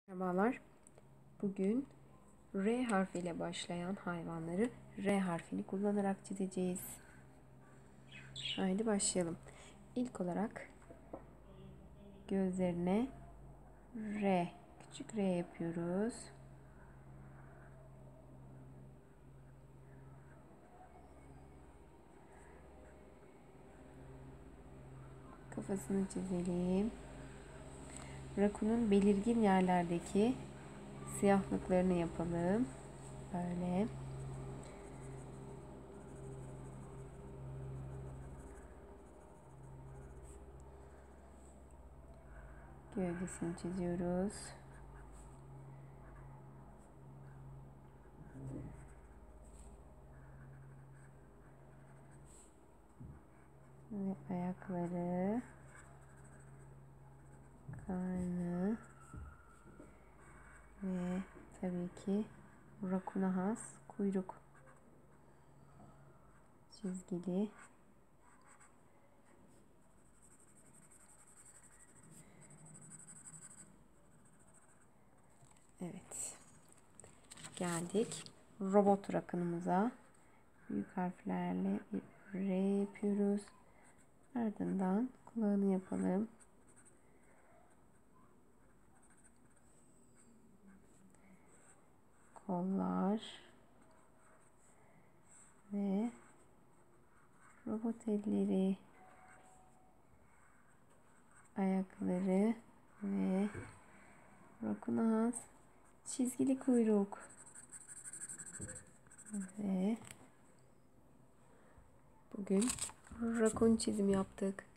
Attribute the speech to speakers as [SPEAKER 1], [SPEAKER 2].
[SPEAKER 1] Merhabalar. Bugün R harfiyle başlayan hayvanları R harfini kullanarak çizeceğiz. Haydi başlayalım. İlk olarak gözlerine R, küçük R yapıyoruz. Kafasını çizelim. Rakunun belirgin yerlerdeki siyahlıklarını yapalım. Böyle. Gövdesini çiziyoruz. Ve ayakları, karnı ve tabii ki rakuna has kuyruk. Çizgili. Evet. Geldik robot rakunumuza. Büyük harflerle bir R yapıyoruz. Ardından kulağını yapalım. Kollar ve robot elleri, ayakları ve rakuna has çizgili kuyruk ve bugün rakun çizimi yaptık.